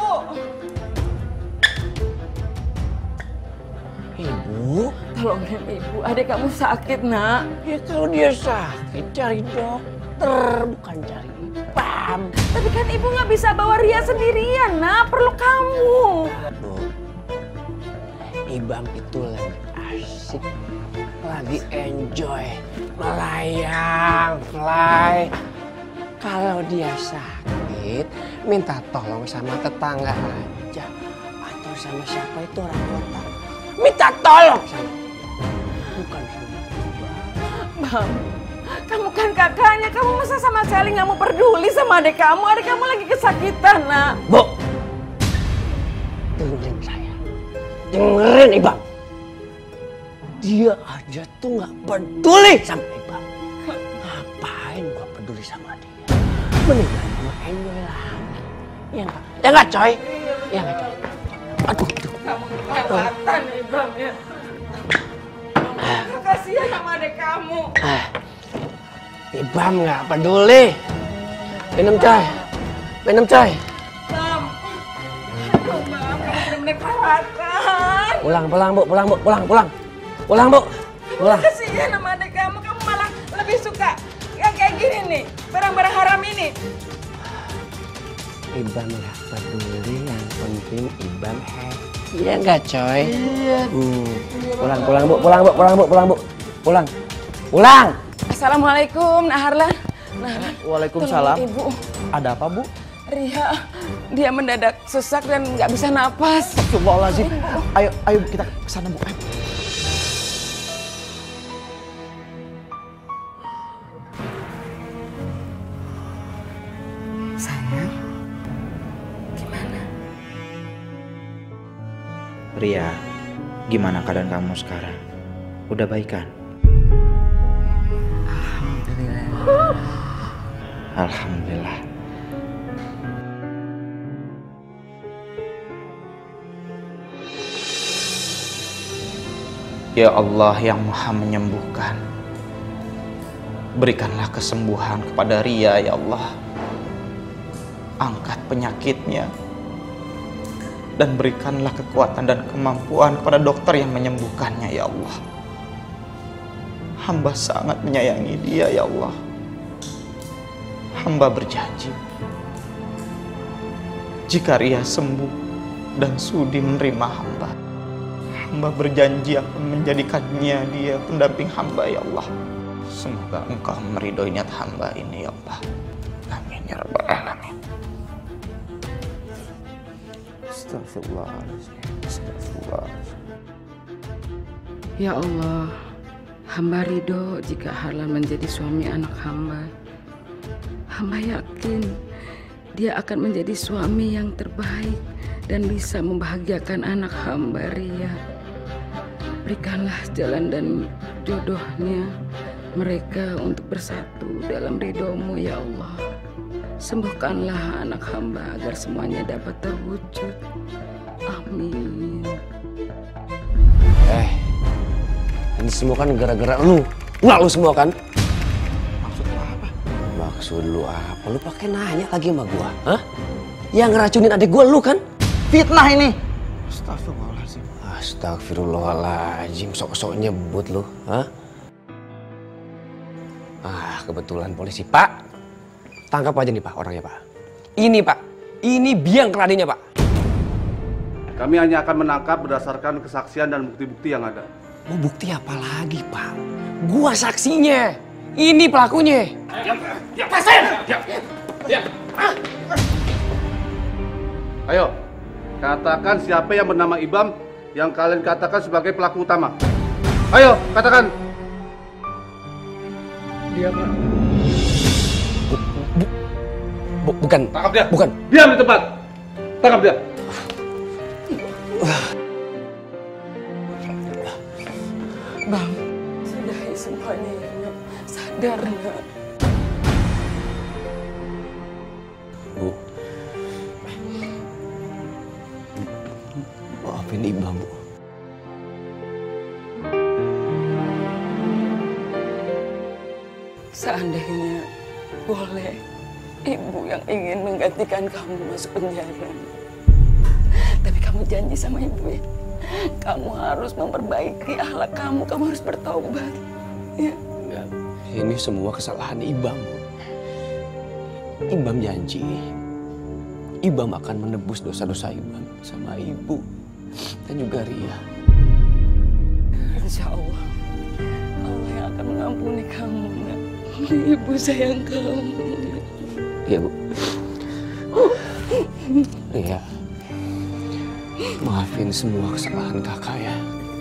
[SPEAKER 16] Ibu?
[SPEAKER 4] Tolongin ibu, adik kamu sakit nak.
[SPEAKER 16] Ya kalau dia sakit cari dokter, bukan cari Ibam.
[SPEAKER 4] Tapi kan ibu nggak bisa bawa Ria sendirian nak, perlu kamu.
[SPEAKER 16] Bu, Ibam itu lagi asik, lagi enjoy, melayang, fly. Kalau dia sakit, minta tolong sama tetangga aja. Atau sama siapa itu orang kota. Minta tolong sama dia. Bukan sama Ibam.
[SPEAKER 4] Bang, kamu kan kakaknya, kamu masa sama sekali nggak mau peduli sama adik kamu? Adik kamu lagi kesakitan nak.
[SPEAKER 16] Bu, dengerin saya. Dengerin Ibam. Dia aja tuh nggak peduli sama Ibam. Ngapain gua peduli sama dia? Mendingan gua enjoy lagi. Ya nggak? Ya nggak coy? Ya nggak coy? Aduh, aduh.
[SPEAKER 4] Kamu kelewatan Ibam ya. Kasihan sama adik kamu.
[SPEAKER 16] Ah, Ibam nggak peduli. Minum coy. Minum coy.
[SPEAKER 4] Bam. Aduh Bam, kamu bener-bener kelewatan.
[SPEAKER 16] Pulang, pulang bu, pulang bu, pulang, pulang. Pulang bu, pulang.
[SPEAKER 4] Kasihan sama adik kamu, kamu malah lebih suka yang kayak gini nih, barang-barang haram ini.
[SPEAKER 16] Ibam nggak peduli, yang penting Ibam happy. Iya enggak coy?
[SPEAKER 1] Iya.
[SPEAKER 16] Hmm. Pulang, pulang bu, pulang bu, pulang bu, pulang bu, pulang, pulang.
[SPEAKER 4] Assalamualaikum, Nak Harlan. Nah,
[SPEAKER 12] Waalaikumsalam.
[SPEAKER 4] tolong Ibu.
[SPEAKER 12] Ada apa bu?
[SPEAKER 4] Ria, dia mendadak sesak dan nggak bisa napas.
[SPEAKER 12] Astagfirullahaladzim. Ayo, ayo kita ke sana bu. Ayo.
[SPEAKER 4] Sayang, gimana?
[SPEAKER 12] Ria, gimana keadaan kamu sekarang? Udah baik kan?
[SPEAKER 4] Alhamdulillah.
[SPEAKER 12] Alhamdulillah. Ya Allah yang Maha menyembuhkan, berikanlah kesembuhan kepada Ria ya Allah. Angkat penyakitnya dan berikanlah kekuatan dan kemampuan kepada dokter yang menyembuhkannya ya Allah. Hamba sangat menyayangi dia ya Allah. Hamba berjanji, jika Ria sembuh dan sudi menerima hamba, hamba berjanji akan menjadikannya dia pendamping hamba ya Allah. Semoga Engkau meridhoi niat hamba ini ya Allah. Amin ya rabbal alamin. Astagfirullahaladzim. Astagfirullahaladzim.
[SPEAKER 4] Ya Allah, hamba ridho jika Harlan menjadi suami anak hamba. Hamba yakin dia akan menjadi suami yang terbaik dan bisa membahagiakan anak hamba Ria. Berikanlah jalan dan jodohnya mereka untuk bersatu dalam ridho-Mu ya Allah. Sembuhkanlah anak hamba agar semuanya dapat terwujud. Amin.
[SPEAKER 16] Eh, ini semua kan gara-gara lu. Ulah lu semua kan?
[SPEAKER 12] Maksud lu apa?
[SPEAKER 16] Maksud lu apa? Lu pakai nanya lagi sama gua, hah? Yang ngeracunin adik gua lu kan?
[SPEAKER 9] Fitnah ini.
[SPEAKER 12] Astagfirullahaladzim.
[SPEAKER 16] Astagfirullahaladzim, sok-sok nyebut lu, hah? Ah, kebetulan polisi, Pak. Tangkap aja nih, Pak, orangnya, Pak. Ini, Pak. Ini biang keladinya, Pak.
[SPEAKER 17] Kami hanya akan menangkap berdasarkan kesaksian dan bukti-bukti yang ada.
[SPEAKER 16] Mau bukti apa lagi, Pak? Gua saksinya. Ini pelakunya.
[SPEAKER 17] Lepasin! Ayo, katakan siapa yang bernama Ibam yang kalian katakan sebagai pelaku utama. Ayo, katakan.
[SPEAKER 15] Dia, Pak.
[SPEAKER 16] Bu, bukan.
[SPEAKER 17] Tangkap dia.
[SPEAKER 16] Bukan.
[SPEAKER 17] Diam di tempat. Tangkap dia.
[SPEAKER 4] Bang, sudahi semuanya ya, Nak. Sadar, Nak.
[SPEAKER 16] Bu. Maafin Ibam, Bu.
[SPEAKER 4] Seandainya boleh, Ibu yang ingin menggantikan kamu masuk penjara. Tapi kamu janji sama Ibu ya, kamu harus memperbaiki akhlak kamu, kamu harus bertobat. Ya.
[SPEAKER 16] Enggak, ini semua kesalahan Ibam, Bu. Ibam janji, Ibam akan menebus dosa-dosa Ibam sama Ibu dan juga Ria.
[SPEAKER 4] Insya Allah, Allah yang akan mengampuni kamu, Nak. Ibu sayang kamu.
[SPEAKER 16] Iya, Bu. Ria, maafin semua kesalahan kakak ya.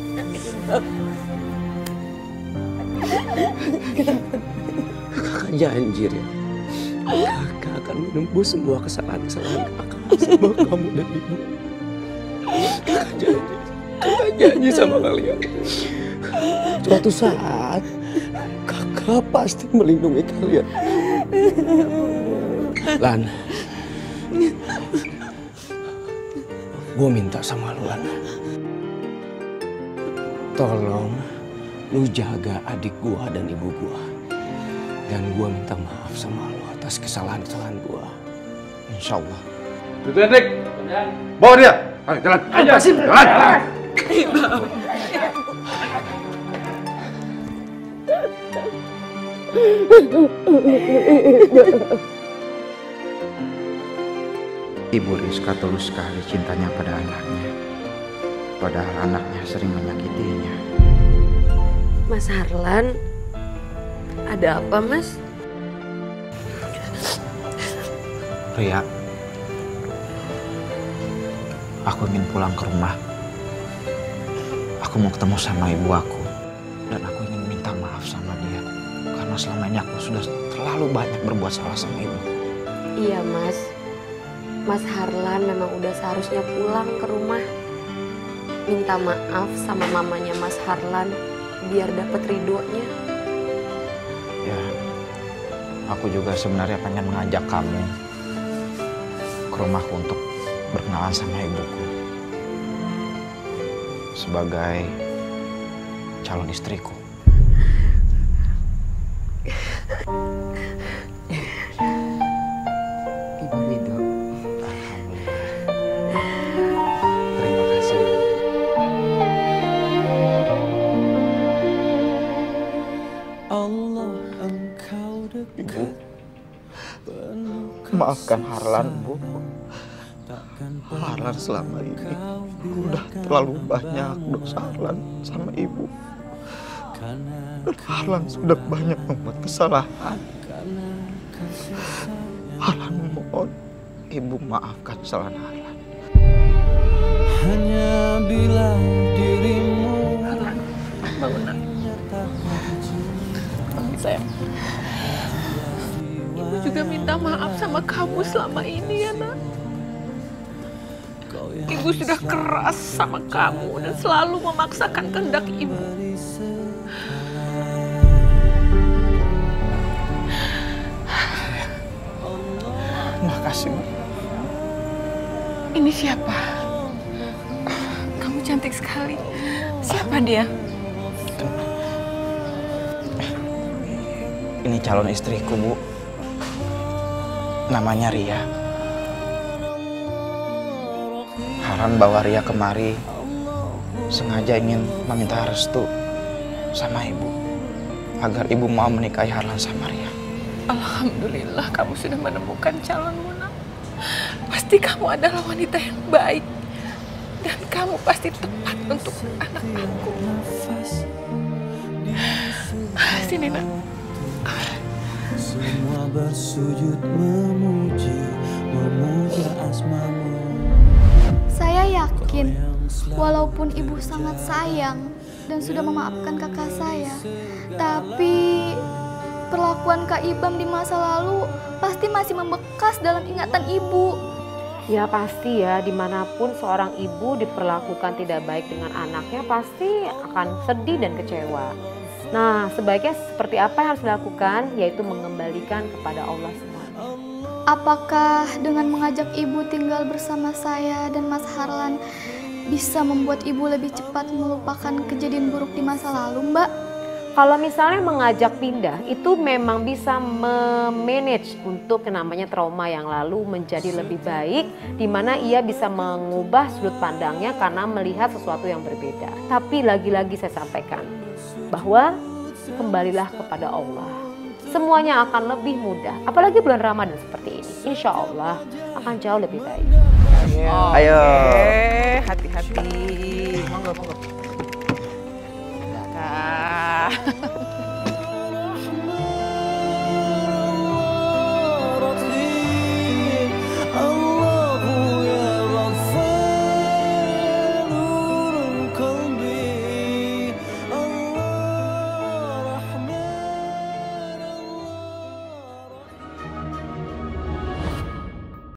[SPEAKER 16] Kakak janji ya, kakak akan menembus semua kesalahan-kesalahan kakak sama kamu dan ibu. Kakak janji, kakak janji sama kalian. Suatu saat kakak pasti melindungi kalian. Lan, gue minta sama lu, Lan. Tolong lu jaga adik gua dan ibu gua. Dan gua minta maaf sama lu atas kesalahan-kesalahan gua.
[SPEAKER 12] Insya Allah.
[SPEAKER 17] Itu Hendrik. Bawa dia. Ayo jalan.
[SPEAKER 16] Ayo, Pasim.
[SPEAKER 17] Jalan.
[SPEAKER 12] Ibu Rizka tulus sekali cintanya pada anaknya. padahal anaknya sering menyakitinya.
[SPEAKER 2] Mas Harlan, ada apa Mas?
[SPEAKER 12] Ria, aku ingin pulang ke rumah. Aku mau ketemu sama ibu aku. Dan aku ingin minta maaf sama dia. Karena selama ini aku sudah terlalu banyak berbuat salah sama ibu.
[SPEAKER 2] Iya Mas, Mas Harlan memang udah seharusnya pulang ke rumah. Minta maaf sama mamanya Mas Harlan biar dapat ridhonya.
[SPEAKER 12] Ya, aku juga sebenarnya pengen mengajak kamu ke rumahku untuk berkenalan sama ibuku. Sebagai calon istriku.
[SPEAKER 3] Ibu ridho. Terima kasih.
[SPEAKER 18] Allah engkau dekat.
[SPEAKER 12] Maafkan Harlan, Bu. Harlan selama ini udah terlalu banyak dosa Harlan sama ibu. Dan Harlan sudah banyak membuat kesalahan. Harlan mohon ibu maafkan kesalahan Harlan.
[SPEAKER 18] Hanya bila dirimu
[SPEAKER 2] bangun. Sayang. Ibu juga minta maaf sama kamu selama ini ya nak. Ibu sudah keras sama kamu dan selalu memaksakan kehendak ibu.
[SPEAKER 12] Makasih, Bu.
[SPEAKER 6] Ini siapa? Kamu cantik sekali. Siapa dia?
[SPEAKER 12] Ini calon istriku, Bu. Namanya Ria. Harlan bawa Ria kemari sengaja ingin meminta restu sama ibu agar ibu mau menikahi Harlan sama Ria.
[SPEAKER 6] Alhamdulillah kamu sudah menemukan calonmu nak. Pasti kamu adalah wanita yang baik dan kamu pasti tepat untuk anak aku. Sini nak.
[SPEAKER 18] Semua bersujud memuji, memuja asmamu.
[SPEAKER 5] Saya yakin, walaupun ibu sangat sayang dan sudah memaafkan kakak saya, tapi perlakuan Kak Ibam di masa lalu pasti masih membekas dalam ingatan ibu.
[SPEAKER 2] Ya pasti ya, dimanapun seorang ibu diperlakukan tidak baik dengan anaknya pasti akan sedih dan kecewa. Nah, sebaiknya seperti apa yang harus dilakukan? Yaitu mengembalikan kepada Allah semua.
[SPEAKER 5] Apakah dengan mengajak ibu tinggal bersama saya dan Mas Harlan bisa membuat ibu lebih cepat melupakan kejadian buruk di masa lalu, Mbak?
[SPEAKER 2] Kalau misalnya mengajak pindah, itu memang bisa memanage untuk namanya trauma yang lalu menjadi lebih baik, di mana ia bisa mengubah sudut pandangnya karena melihat sesuatu yang berbeda. Tapi lagi-lagi saya sampaikan bahwa kembalilah kepada Allah. Semuanya akan lebih mudah, apalagi bulan Ramadan seperti ini. Insya Allah akan jauh lebih baik.
[SPEAKER 6] Ayo,
[SPEAKER 12] Ayo.
[SPEAKER 6] Oke, hati-hati. Monggo, monggo. Kak.